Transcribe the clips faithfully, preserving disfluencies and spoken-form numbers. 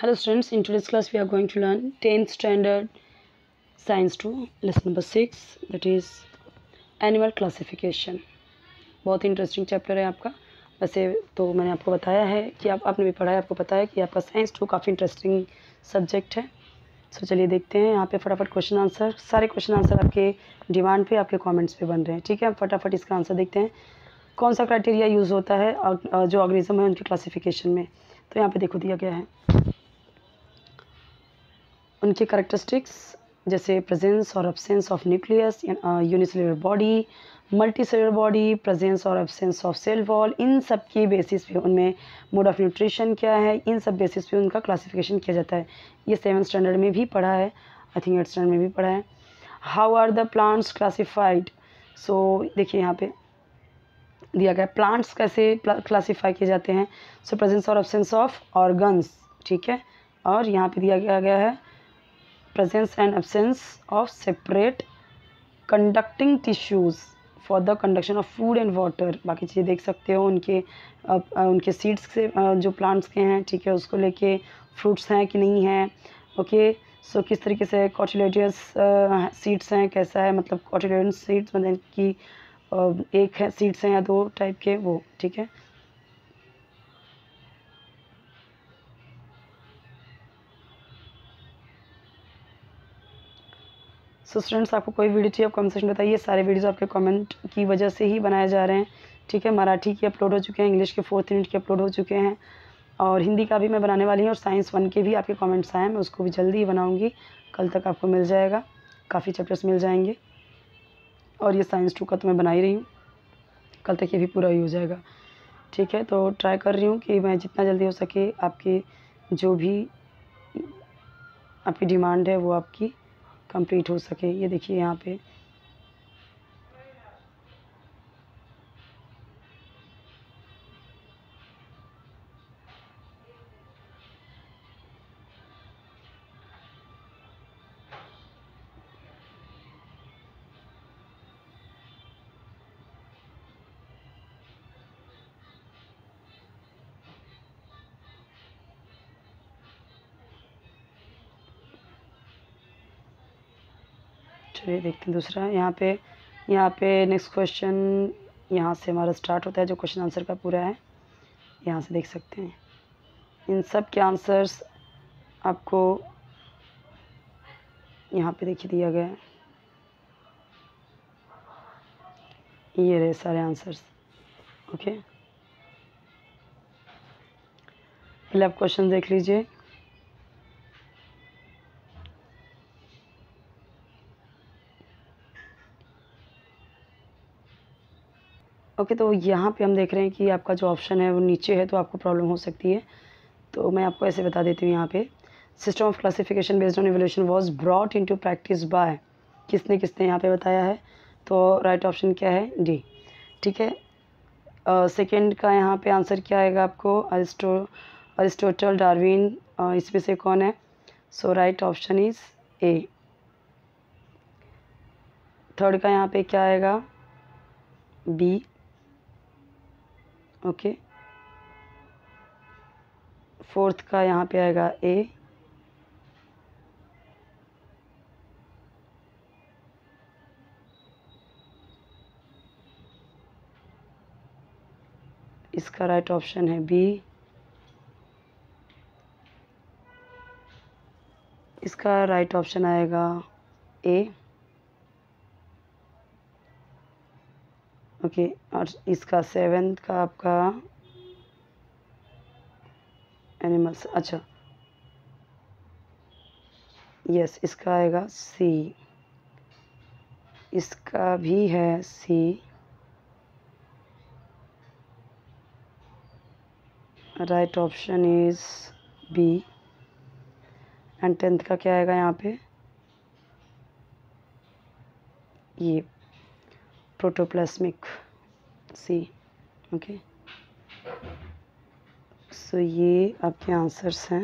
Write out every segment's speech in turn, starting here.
Hello students, in today's class we are going to learn tenth standard science two lesson number six, that is animal classification। बहुत interesting chapter है आपका। वैसे तो मैंने आपको बताया है कि आप आपने भी पढ़ा है, आपको पता है कि आपका साइंस टू काफ़ी इंटरेस्टिंग सब्जेक्ट है। सो चलिए देखते हैं यहाँ पे फटाफट क्वेश्चन आंसर, सारे क्वेश्चन आंसर आपके डिमांड पे, आपके कमेंट्स पे बन रहे हैं। ठीक है, फटाफट इसका आंसर देखते हैं। कौन सा क्राइटेरिया यूज़ होता है जो ऑर्गेनिज्म है उनकी क्लासिफिकेशन में। तो यहाँ पे देखो दिया गया है उनके करेक्टरिस्टिक्स, जैसे प्रेजेंस और absence of nucleus, unicellular body, multicellular body, presence और एब्सेंस ऑफ सेल वॉल, इन सब के बेसिस पे उनमें मोड ऑफ न्यूट्रिशन क्या है, इन सब बेसिस पे उनका क्लासिफिकेशन किया जाता है। ये सेवन स्टैंडर्ड में भी पढ़ा है, आई थिंक एट स्टैंडर्ड में भी पढ़ा है। How are the plants classified. So देखिए यहाँ पे दिया गया प्लांट्स कैसे क्लासीफाई किए जाते हैं। सो प्रेजेंस और एब्सेंस ऑफ ऑर्गन्स, ठीक है। और यहाँ पे दिया गया गया है presence and absence of separate conducting tissues for the conduction of food and water। बाकी चीज़ें देख सकते हो उनके आ, उनके सीड्स से आ, जो प्लांट्स के हैं, ठीक है, उसको लेके फ्रूट्स हैं कि नहीं हैं। ओके, सो किस तरीके से कॉटिलेडियस सीड्स हैं, कैसा है, मतलब कॉटिलेडियस सीड्स मतलब कि आ, एक है सीड्स हैं या दो टाइप के, वो ठीक है। सो so, स्टूडेंट्स आपको कोई वीडियो चाहिए आप कमेंट सेक्शन में बताइए। सारे वीडियोस आपके कमेंट की वजह से ही बनाए जा रहे हैं, ठीक है। मराठी के अपलोड हो चुके हैं, इंग्लिश के फोर्थ यूनिट के अपलोड हो चुके हैं, और हिंदी का भी मैं बनाने वाली हूँ, और साइंस वन के भी आपके कमेंट्स आए हैं, मैं उसको भी जल्दी ही बनाऊँगी। कल तक आपको मिल जाएगा, काफ़ी चैप्टर्स मिल जाएंगे। और ये साइंस टू का तो मैं बना ही रही हूँ, कल तक ये भी पूरा ही हो जाएगा, ठीक है। तो ट्राई कर रही हूँ कि मैं जितना जल्दी हो सके आपकी जो भी आपकी डिमांड है वो आपकी कंप्लीट हो सके। ये देखिए यहाँ पे चलिए देखते हैं दूसरा। यहाँ पे यहाँ पे नेक्स्ट क्वेश्चन यहाँ से हमारा स्टार्ट होता है, जो क्वेश्चन आंसर का पूरा है, यहाँ से देख सकते हैं। इन सब के आंसर्स आपको यहाँ पे देखिए दिया गया है, ये रहे सारे आंसर्स। ओके, पहले आप क्वेश्चन देख लीजिए। ओके, तो यहाँ पे हम देख रहे हैं कि आपका जो ऑप्शन है वो नीचे है, तो आपको प्रॉब्लम हो सकती है। तो मैं आपको ऐसे बता देती हूँ। यहाँ पे system of classification based on evolution was brought into practice by, किसने किसने यहाँ पे बताया है। तो राइट ऑप्शन क्या है, डी, ठीक है। सेकंड का यहाँ पे आंसर क्या आएगा आपको, अरिस्टो अरिस्टोटल, डार्विन, इसमें से कौन है। So right option is A. Third का यहाँ पे क्या आएगा, बी। ओके, फोर्थ का यहाँ पे आएगा ए। इसका राइट ऑप्शन है बी। इसका राइट ऑप्शन आएगा ए। ओके, और इसका सेवेंथ का आपका एनिमल्स, अच्छा यस, इसका आएगा सी। इसका भी है C. Right option is B. And tenth का क्या आएगा यहाँ पे, ये प्रोटोप्लाज्मिक, सी। ओके, सो ये आपके आंसर्स हैं।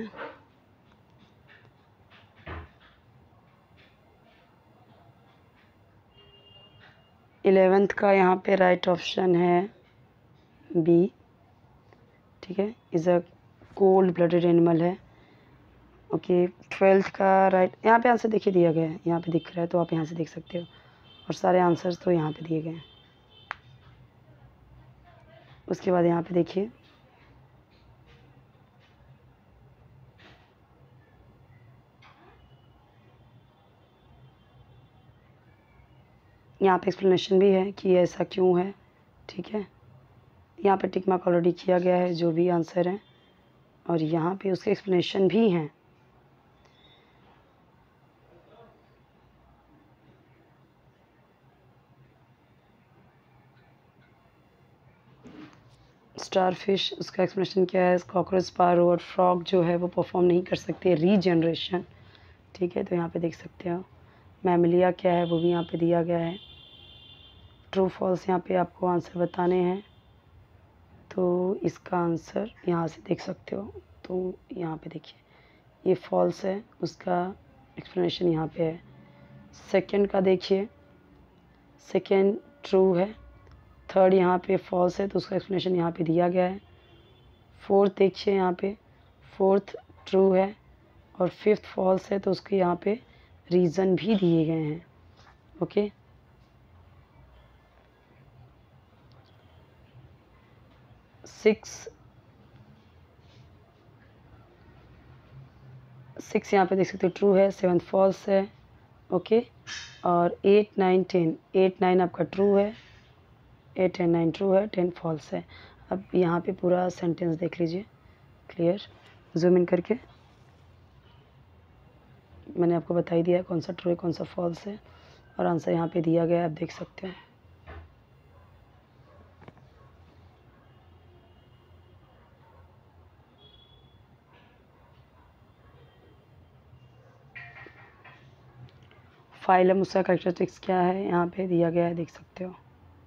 इलेवेंथ का यहाँ पे राइट ऑप्शन है बी, ठीक है। Is a cold blooded animal है। ओके, ट्वेल्थ का राइट यहाँ पे आंसर देखिए दिया गया है, यहाँ पे दिख रहा है तो आप यहाँ से देख सकते हो, और सारे आंसर्स तो यहाँ पे दिए गए हैं। उसके बाद यहाँ पे देखिए यहाँ पे एक्सप्लेनेशन भी है कि ऐसा क्यों है, ठीक है। यहाँ पे टिक मार्क ऑलरेडी किया गया है जो भी आंसर है, और यहाँ पे उसके एक्सप्लेनेशन भी हैं। स्टार फिश, उसका एक्सप्लेनेशन क्या है, कॉकरोच, स्पारो और फ्रॉग जो है वो परफॉर्म नहीं कर सकते रीजनरेशन, ठीक है। तो यहाँ पे देख सकते हो। मैमलिया क्या है वो भी यहाँ पे दिया गया है। ट्रू फॉल्स यहाँ पे आपको आंसर बताने हैं, तो इसका आंसर यहाँ से देख सकते हो। तो यहाँ पे देखिए ये फॉल्स है, उसका एक्सप्लेनेशन यहाँ पे है। सेकंड का देखिए, सेकंड ट्रू है, थर्ड यहाँ पे फॉल्स है तो उसका एक्सप्लेनेशन यहाँ पे दिया गया है। फोर्थ देखिए यहाँ पे, फोर्थ ट्रू है और फिफ्थ फॉल्स है तो उसके यहाँ पे रीज़न भी दिए गए हैं। ओके, सिक्स सिक्स यहाँ पे देख सकते हो ट्रू है, सेवन्थ फॉल्स है। ओके, और eight nine ten, eight nine आपका ट्रू है, एट एंड नाइन ट्रू है, टेन फॉल्स है। अब यहाँ पे पूरा सेंटेंस देख लीजिए क्लियर, जूम इन करके। मैंने आपको बता ही दिया है कौन सा ट्रू है कौन सा फॉल्स है, और आंसर यहाँ पे दिया गया है, आप देख सकते हैं। फाइलम, उसका कैरेक्टरिस्टिक्स क्या है यहाँ पे दिया गया है, देख सकते हो।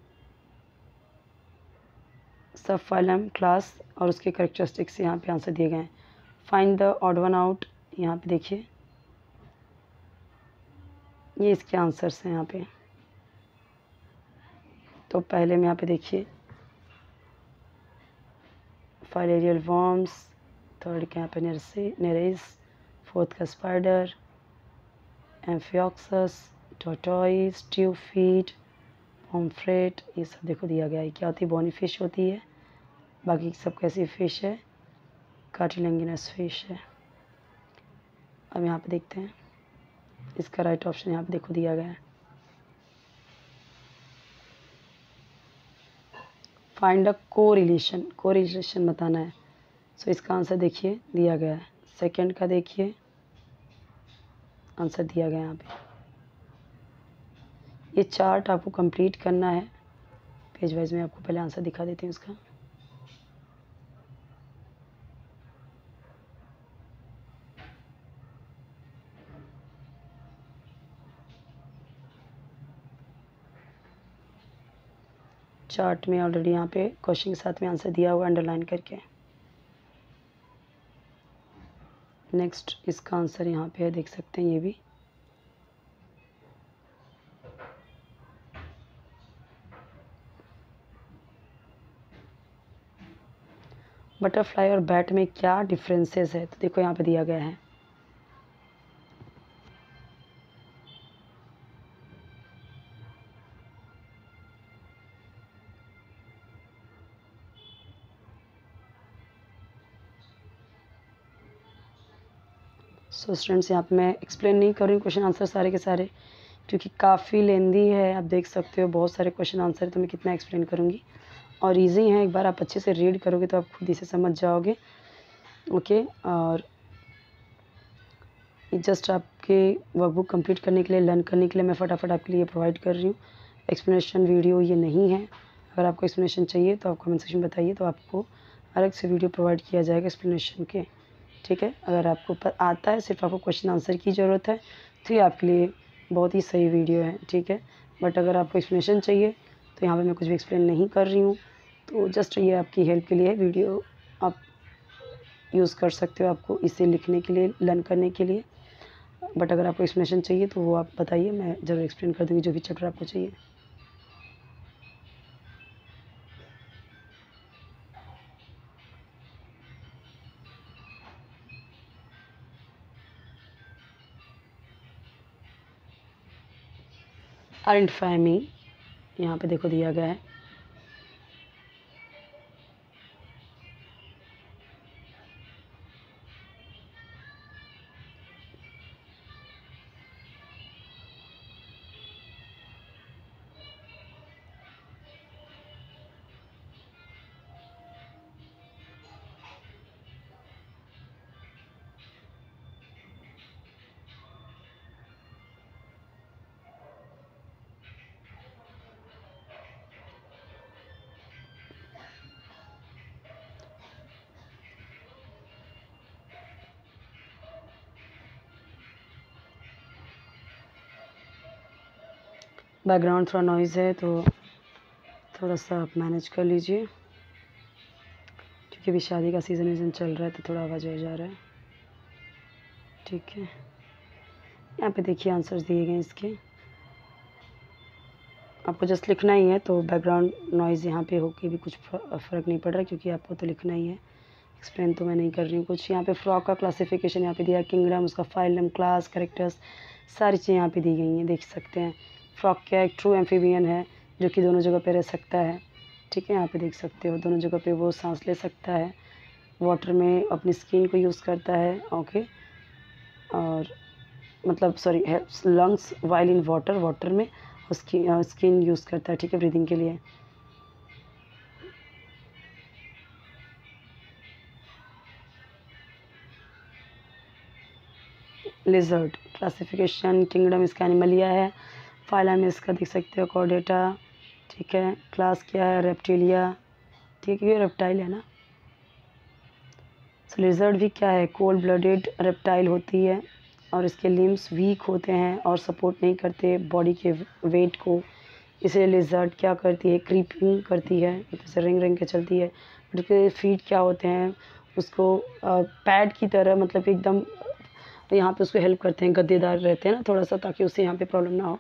सब फाइलम क्लास और उसके कैरेक्टरिस्टिक्स यहाँ पे आंसर दिए गए हैं। Find the odd one out, यहाँ पे देखिए ये इसके आंसर्स हैं यहाँ पे। तो पहले में यहाँ पे देखिए फाइलेरियल वॉर्म्स, थर्ड के यहाँ पे नेरेस, फोर्थ का स्पाइडर, एम्फियोक्सस, टोटॉइस, ट्यूफीट, पॉम्फ्रेट, ये सब देखो दिया गया है। क्या होती है, बोनी फिश होती है, बाकी सब कैसी फ़िश है, कार्टिलेजिनस फिश है। अब यहाँ पे देखते हैं इसका राइट ऑप्शन यहाँ पे देखो दिया गया है। फाइंड अ को रिलेशन, को रिलेशन बताना है। सो so, इसका आंसर देखिए दिया गया है। सेकंड का देखिए आंसर दिया गया है यहाँ पे। ये चार्ट आपको कंप्लीट करना है पेज वाइज में, आपको पहले आंसर दिखा देती हूँ इसका। चार्ट में ऑलरेडी यहाँ पे क्वेश्चन के साथ में आंसर दिया हुआ अंडरलाइन करके। नेक्स्ट इसका आंसर यहाँ पे है, देख सकते हैं ये भी। बटरफ्लाई और बैट में क्या डिफरेंसेस है, तो देखो यहाँ पे दिया गया है। सो स्टूडेंट्स यहाँ पे मैं एक्सप्लेन नहीं कर रही हूँ क्वेश्चन आंसर सारे के सारे, क्योंकि काफ़ी लेंदी है, आप देख सकते हो बहुत सारे क्वेश्चन आंसर, तो मैं कितना एक्सप्लेन करूँगी। और इजी है, एक बार आप अच्छे से रीड करोगे तो आप खुद ही से समझ जाओगे। ओके, और जस्ट आपके वर्कबुक कंप्लीट करने के लिए, लर्न करने के लिए मैं फटाफट आपके लिए प्रोवाइड कर रही हूँ। एक्सप्लेनेशन वीडियो ये नहीं है, अगर आपको एक्सप्लेनेशन चाहिए तो आप कमेंट सेक्शन में बताइए, तो आपको अलग से वीडियो प्रोवाइड किया जाएगा एक्सप्लेनेशन के, ठीक है। अगर आपको पर आता है, सिर्फ आपको क्वेश्चन आंसर की ज़रूरत है, तो ये आपके लिए बहुत ही सही वीडियो है, ठीक है। बट अगर आपको एक्सप्लेनेशन चाहिए तो यहाँ पे मैं कुछ भी एक्सप्लेन नहीं कर रही हूँ, तो जस्ट ये आपकी हेल्प के लिए वीडियो आप यूज़ कर सकते हो, आपको इसे लिखने के लिए, लर्न करने के लिए। बट अगर आपको एक्सप्लेनेशन चाहिए तो वो आप बताइए, मैं ज़रूर एक्सप्लेन कर दूँगी जो भी चैप्टर आपको चाहिए। आइडेंटिफाई मी, यहाँ पे देखो दिया गया है। बैकग्राउंड थोड़ा नॉइज़ है तो थोड़ा सा आप मैनेज कर लीजिए, क्योंकि अभी शादी का सीज़न वीज़न चल रहा है तो थोड़ा आवाज़ हो जा रहा है। ठीक है, यहाँ पे देखिए आंसर्स दिए गए इसके, आपको जस्ट लिखना ही है, तो बैकग्राउंड नॉइज़ यहाँ पे होके भी कुछ फ़र्क नहीं पड़ रहा, क्योंकि आपको तो लिखना ही है। एक्सप्लेन तो मैं नहीं कर रही हूँ कुछ। यहाँ पे फ्रॉक का क्लासिफिकेशन यहाँ पे दिया, किंगडम, उसका फाइलम, क्लास, कैरेक्टर्स, सारी चीज़ें यहाँ पे दी गई हैं, देख सकते हैं। फ्रॉक क्या एक ट्रू एम्फीबियन है जो कि दोनों जगह पे रह सकता है। ठीक है, यहाँ पे देख सकते हो दोनों जगह पे वो सांस ले सकता है, वाटर में अपनी स्किन को यूज़ करता है। ओके, और मतलब sorry lungs while in water, water में उसकी स्किन यूज़ करता है। ठीक है, ब्रीदिंग के लिए। लिजर्ड क्लासिफिकेशन, किंगडम इसका एनिमलिया है, फाइलम इसका देख सकते हो कॉर्डेटा। ठीक है, क्लास क्या है, रेप्टिलिया। ठीक है, ये रेप्टाइल है ना। सो लिजर्ड भी क्या है, कोल्ड ब्लडेड रेप्टाइल होती है, और इसके लिम्स वीक होते हैं और सपोर्ट नहीं करते बॉडी के वेट को, इसलिए लिजर्ड क्या करती है, क्रीपिंग करती है, जैसे रिंग रिंग के चलती है। बट उसके फीट क्या होते हैं, उसको पैड की तरह, मतलब एकदम यहाँ पे उसको हेल्प करते हैं, गद्देदार रहते हैं ना थोड़ा सा, ताकि उसे यहाँ पे प्रॉब्लम ना हो।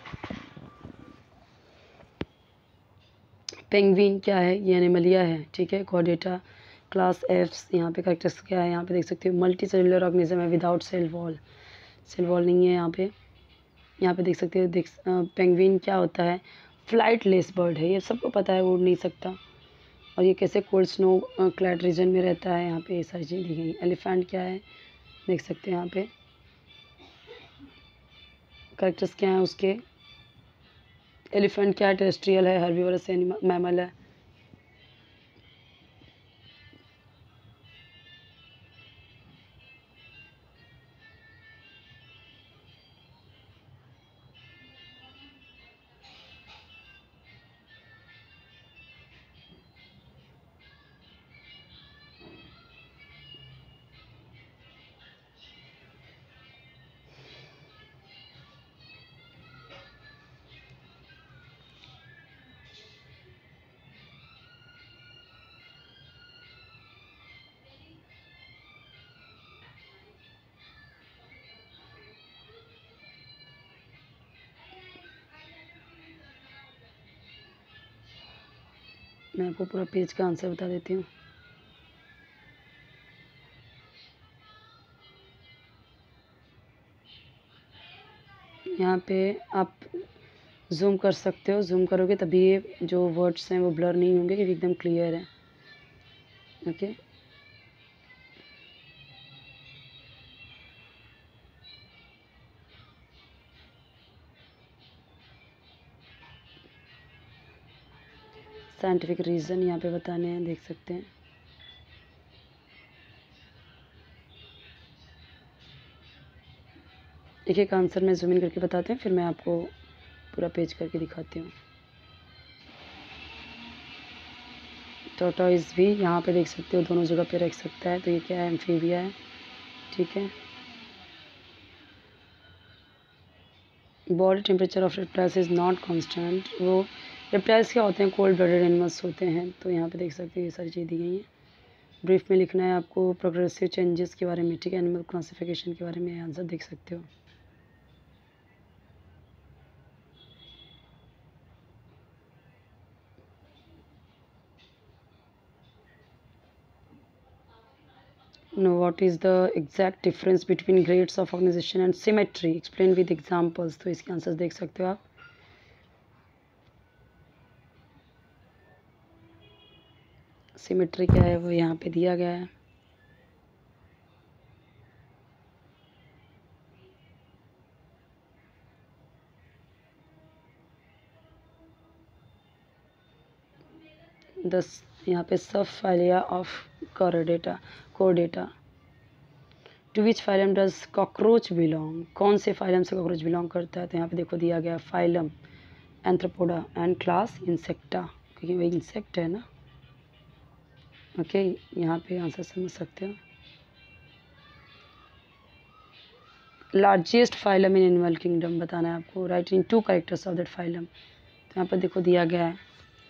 पेंगुइन क्या है, ये एनिमलिया है। ठीक है, कॉर्डेटा, क्लास एफ्स। यहाँ पे कैरेक्टर्स क्या है, यहाँ पे देख सकते हो मल्टी सेलुलर ऑर्गेनिज्म है without cell wall, cell wall नहीं है यहाँ पे। यहाँ पे देख सकते हो, देख पेंगुइन क्या होता है, फ्लाइट लेस बर्ड है, ये सबको पता है, उड़ नहीं सकता। और ये कैसे कोल्ड स्नो क्लैड रीजन में रहता है, यहाँ पे ये सारी चीज़ें दी गई। एलिफेंट क्या है, देख सकते हैं यहाँ पे कैरेक्टर्स क्या हैं उसके। एलिफेंट क्या है, टेरेस्ट्रियल है, हर्बीवरस मैमल है। मैं आपको पूरा पेज का आंसर बता देती हूँ। यहाँ पे आप जूम कर सकते हो, जूम करोगे तभी ये जो वर्ड्स हैं वो ब्लर नहीं होंगे, क्योंकि एकदम क्लियर है। ओके, साइंटिफिक रीज़न यहाँ पे बताने हैं, देख सकते हैं। एक एक आंसर मैं जूम इन करके बताते हैं, फिर मैं आपको पूरा पेज करके दिखाती हूँ। टोटॉइस भी यहाँ पे देख सकते हो, दोनों जगह पे रख सकता है, तो ये क्या है, एम्फीबिया है। ठीक है, body temperature of reptiles is not constant. वो रेप्टाइल्स क्या होते हैं, कोल्ड ब्लडेड एनिमल्स होते हैं, तो यहाँ पे देख सकते हैं ये सारी चीज़ दी गई हैं। ब्रीफ में लिखना है आपको प्रोग्रेसिव चेंजेस के बारे में। ठीक है, एनिमल क्लासिफिकेशन के बारे में आंसर देख सकते हो। Now, what is the exact difference between grades of organization and symmetry? Explain with examples. तो इसके आंसर देख सकते हो आप। सिमेट्री क्या है वो यहाँ पे दिया गया है। दस यहाँ पे सब phyla of chordata chordata. To which phylum does cockroach belong, कौन से फाइलम से कॉकरोच बिलोंग करता है? तो यहाँ पे देखो दिया गया phylum arthropoda and class insecta, क्योंकि वही इंसेक्ट है ना। ओके okay, यहाँ पे आंसर समझ सकते हो। Largest phylum in animal kingdom बताना है आपको, write in two characters of that phylum. तो यहाँ पर देखो दिया गया है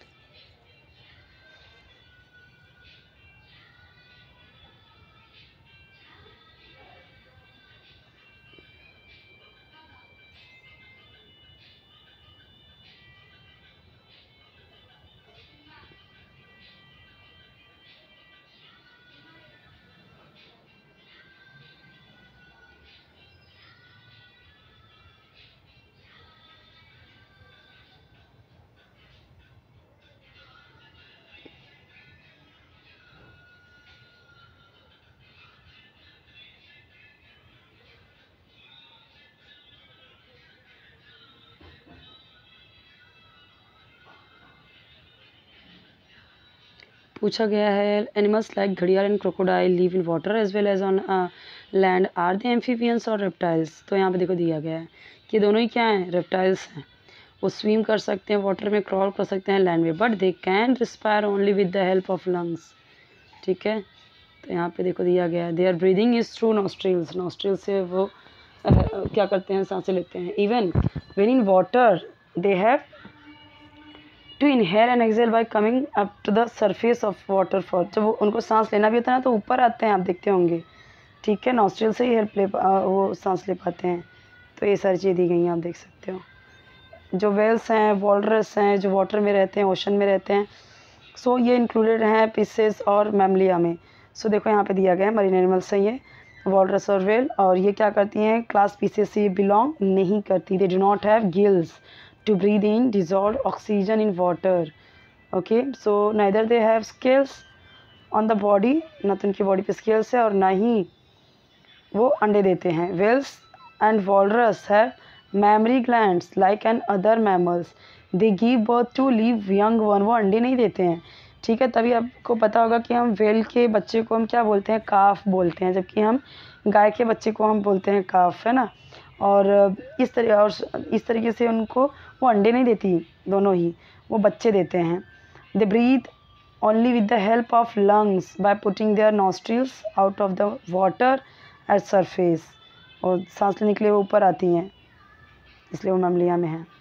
पूछा गया है एनिमल्स लाइक घड़ियाल and crocodile live in water as well as on land, are they amphibians और रेप्टाइल्स। तो यहाँ पे देखो दिया गया है कि दोनों ही क्या हैं, रेप्टाइल्स हैं। वो स्विम कर सकते हैं वाटर में, क्रॉल कर सकते हैं लैंड में, but they can respire only with the help of lungs. ठीक है, तो यहाँ पे देखो दिया गया है there breathing is through nostrils, nostril से वो uh, क्या करते हैं, सांसें लेते हैं। Even when in water they have to inhale and exhale by coming up to the surface of water for, जब वो उनको सांस लेना भी होता है ना तो ऊपर आते हैं, आप देखते होंगे। ठीक है, नॉस्ट्रिल से ही हेल्प ले वो सांस ले पाते हैं। तो ये सारी चीज़ें दी गई हैं, आप देख सकते हो। जो वेल्स हैं, वॉलरस हैं, जो वाटर में रहते हैं, ओशन में रहते हैं, सो so ये इंक्लूडेड हैं पिसेस और मैमलिया में। सो so देखो यहाँ पे दिया गया है मरीन एनिमल्स हैं ये, वॉलरस और वेल, और ये क्या करती हैं, क्लास पीसेस से बिलोंग नहीं करती। They do not have gills to breathe in dissolved oxygen in water. Okay, so neither they have scales on the body, ना तो उनकी बॉडी पे स्केल्स है और ना ही वो अंडे देते हैं। Whales and walrus have mammary glands like an other mammals, they give birth to live young one, वो अंडे नहीं देते हैं। ठीक है, तभी आपको पता होगा कि हम वेल के बच्चे को हम क्या बोलते हैं, काफ बोलते हैं, जबकि हम गाय के बच्चे को हम बोलते हैं काफ, है ना। और इस तरह और इस तरीके से उनको वो अंडे नहीं देती, दोनों ही वो बच्चे देते हैं। They breathe only with the help of lungs by putting their nostrils out of the water at surface, और सांस लेने के लिए वो ऊपर आती हैं, इसलिए वो मैमलिया में है।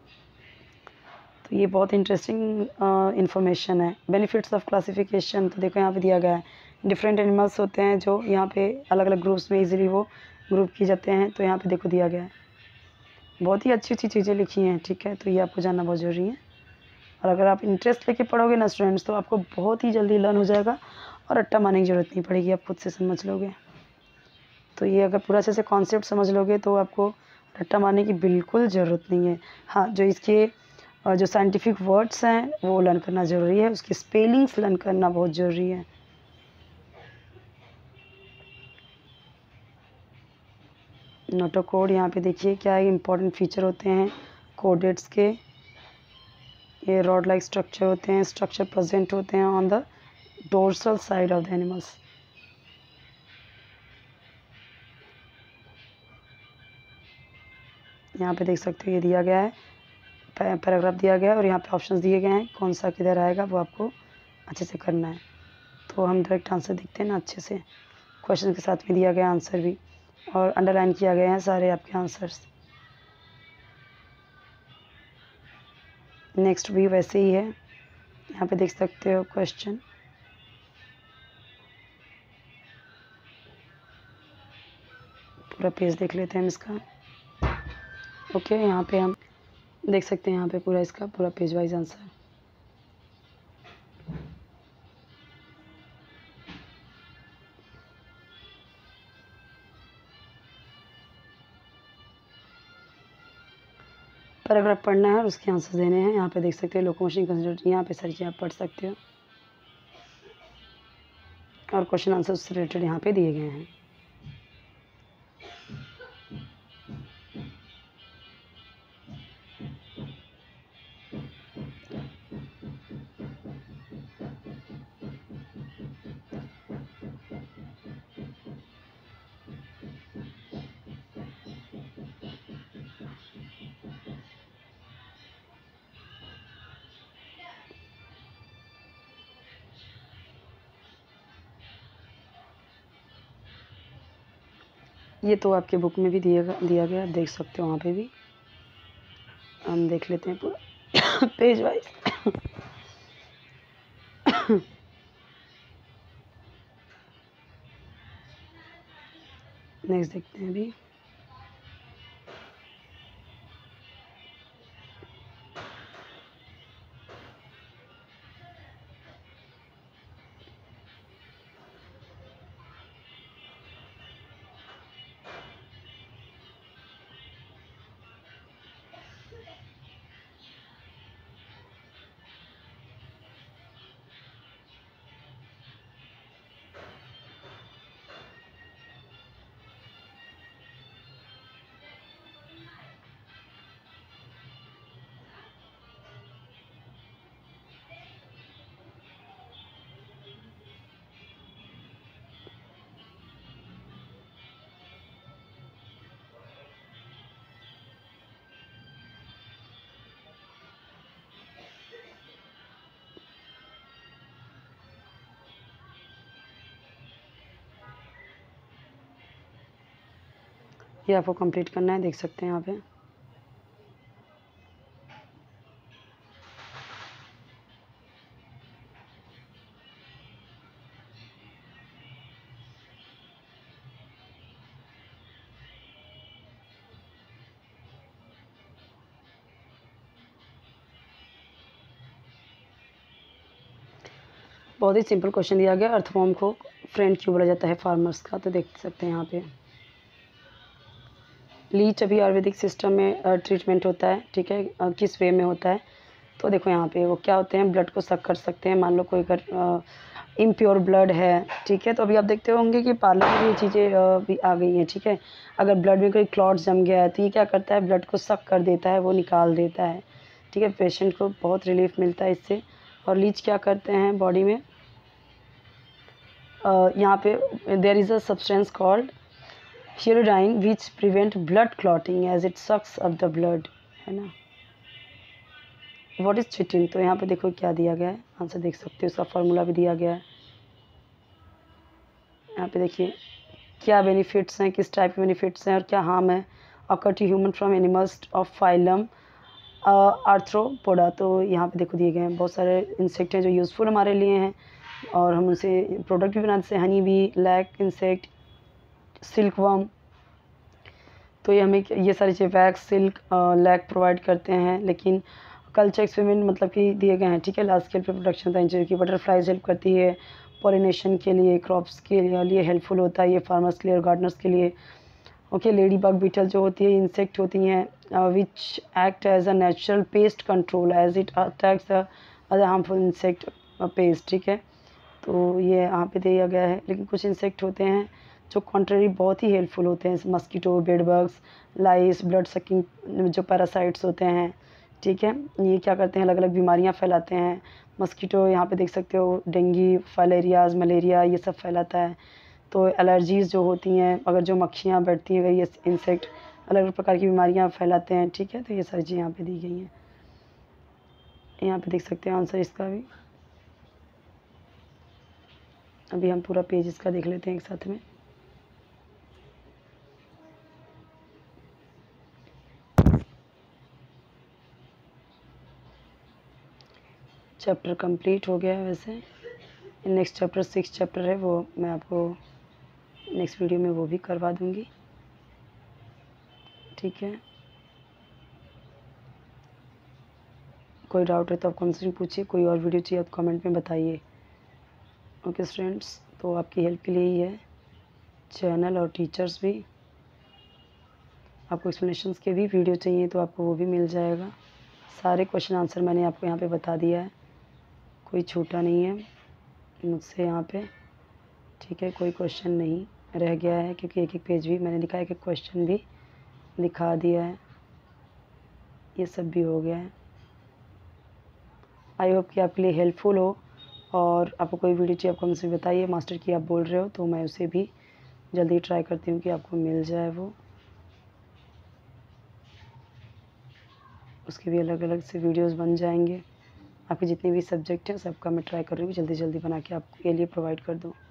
तो ये बहुत इंटरेस्टिंग इन्फॉर्मेशन है। बेनिफिट्स ऑफ क्लासिफिकेशन, तो देखो यहाँ पे दिया गया है डिफरेंट एनिमल्स होते हैं जो यहाँ पे अलग अलग ग्रुप्स में इजीली वो ग्रुप किए जाते हैं। तो यहाँ पे देखो दिया गया है, बहुत ही अच्छी अच्छी चीज़ें लिखी हैं। ठीक है, तो ये आपको जानना बहुत ज़रूरी है, और अगर आप इंटरेस्ट लेके पढ़ोगे ना स्टूडेंट्स, तो आपको बहुत ही जल्दी लर्न हो जाएगा और रट्टा मारने की ज़रूरत नहीं पड़ेगी, आप खुद से समझ लोगे। तो ये अगर पूरा अच्छे से कॉन्सेप्ट समझ लोगे तो आपको रट्टा मारने की बिल्कुल ज़रूरत नहीं है। हाँ, जो इसके जो साइंटिफिक वर्ड्स हैं वो लर्न करना ज़रूरी है, उसकी स्पेलिंग्स लर्न करना बहुत ज़रूरी है। नोटो कोड, यहाँ पे देखिए क्या इंपॉर्टेंट फीचर होते हैं कोडेट्स के। ये रॉड लाइक स्ट्रक्चर होते हैं, स्ट्रक्चर प्रेजेंट होते हैं on the dorsal side of the animals. यहाँ पे देख सकते हो ये दिया गया है, पैराग्राफ दिया गया है और यहाँ पे ऑप्शंस दिए गए हैं, कौन सा किधर आएगा वो आपको अच्छे से करना है। तो हम डायरेक्ट आंसर देखते हैं ना अच्छे से, क्वेश्चन के साथ में दिया गया आंसर भी, और अंडरलाइन किया गया है सारे आपके आंसर्स। नेक्स्ट भी वैसे ही है, यहाँ पे देख सकते हो क्वेश्चन। पूरा पेज देख लेते हैं हम इसका। ओके, यहाँ पे हम देख सकते हैं, यहाँ पे पूरा इसका पूरा पेज वाइज आंसर। पैराग्राफ पढ़ना है और उसके आंसर देने हैं। यहाँ पे देख सकते हैं लोकोमोशन कंसिडर, यहाँ पे सारी चीज़ें आप पढ़ सकते हो। और क्वेश्चन आंसर से रिलेटेड यहाँ पे दिए गए हैं। ये तो आपके बुक में भी दिया दिया गया, देख सकते हो वहाँ पे भी। हम देख लेते हैं पूरा पेज वाइज। नेक्स्ट देखते हैं अभी। ये आपको कंप्लीट करना है, देख सकते हैं यहाँ पे। बहुत ही सिंपल क्वेश्चन दिया गया। अर्थवॉर्म को फ्रेंड क्यों बोला जाता है फार्मर्स का, तो देख सकते हैं यहाँ पे। लीच अभी आयुर्वेदिक सिस्टम में ट्रीटमेंट होता है, ठीक है, अ, किस वे में होता है, तो देखो यहाँ पे वो क्या होते हैं, ब्लड को सक कर सकते हैं। मान लो कोई अगर इम्प्योर ब्लड है, ठीक है, तो अभी आप देखते होंगे कि पार्लर में ये चीज़ें भी आ गई हैं, ठीक है। अगर ब्लड में कोई क्लॉट जम गया है तो ये क्या करता है, ब्लड को सक कर देता है, वो निकाल देता है, ठीक है। पेशेंट को बहुत रिलीफ मिलता है इससे। और लीच क्या करते हैं बॉडी में, uh, यहाँ पे there is a substance called hirudin which prevent blood clotting as it sucks up the blood, है ना। व्हाट इज़ चिटिन, तो यहाँ पे देखो क्या दिया गया है, आंसर देख सकते हो, उसका फार्मूला भी दिया गया है। यहाँ पे देखिए क्या बेनिफिट्स हैं, किस टाइप के बेनिफिट्स हैं और क्या हार्म है। Occur to human from animals of phylum Arthropoda, तो यहाँ पे देखो दिए गए हैं बहुत सारे इंसेक्ट हैं जो यूज़फुल हमारे लिए हैं और हम उनसे प्रोडक्ट भी बनाते हैं, honey bee, lac insect, silkworm. तो ये हमें ये सारी चीज़ें वैक्स, सिल्क, लैक प्रोवाइड करते हैं। लेकिन कल्चर एक्सपेरिमेंट मतलब कि दिए गए हैं, ठीक है। लार्ज स्केल पे प्रोडक्शन होता है इंजरी की। बटरफ्लाइज हेल्प करती है पॉलिनेशन के लिए, क्रॉप्स के लिए हेल्पफुल होता है ये फार्मर्स के लिए और गार्डनर्स के लिए। ओके, लेडी बग बीटल जो होती है इंसेक्ट होती हैं which act as a natural pest control as it attacks the other harmful insect pest, ठीक है। तो ये यहाँ पे दिया गया है। लेकिन कुछ इंसेक्ट होते हैं जो कॉन्ट्ररी बहुत ही हेल्पफुल होते हैं, mosquito, bed bugs, lice, blood sucking जो पैरासाइट्स होते हैं, ठीक है। ये क्या करते हैं, अलग अलग बीमारियाँ फैलाते हैं। मस्कीटो यहाँ पे देख सकते हो डेंगू, फाइलेरियाज, मलेरिया ये सब फैलाता है। तो एलर्जीज़ जो होती हैं, अगर जो मक्खियाँ बैठती हैं, ये इंसेक्ट अलग अलग प्रकार की बीमारियाँ फैलाते हैं, ठीक है। तो ये सारी चीज़ें यहाँ पे दी गई हैं। यहाँ पे देख सकते हैं आंसर इसका भी। अभी हम पूरा पेज इसका देख लेते हैं एक साथ में। चैप्टर कंप्लीट हो गया है वैसे। नेक्स्ट चैप्टर सिक्स चैप्टर है, वो मैं आपको नेक्स्ट वीडियो में वो भी करवा दूंगी, ठीक है। कोई डाउट है तो आप कमेंट पूछिए, कोई और वीडियो चाहिए तो कमेंट में बताइए। ओके स्टूडेंट्स, तो आपकी हेल्प के लिए ही है चैनल और टीचर्स भी। आपको एक्सप्लेनेशंस के भी वीडियो चाहिए तो आपको वो भी मिल जाएगा। सारे क्वेश्चन आंसर मैंने आपको यहाँ पे बता दिया है, कोई छूटा नहीं है मुझसे यहाँ पे। ठीक है, कोई क्वेश्चन नहीं रह गया है क्योंकि एक एक पेज भी मैंने लिखा है, एक एक क्वेश्चन भी दिखा दिया है, ये सब भी हो गया है। आई होप कि आपके लिए हेल्पफुल हो, और आपको कोई वीडियो चाहिए आपको मुझसे बताइए। मास्टर की आप बोल रहे हो तो मैं उसे भी जल्दी ट्राई करती हूँ कि आपको मिल जाए वो, उसके भी अलग अलग से वीडियोस बन जाएंगे। आपके जितने भी सब्जेक्ट हैं सबका मैं ट्राई कर रही हूँ जल्दी जल्दी बना के आपके लिए प्रोवाइड कर दूँ।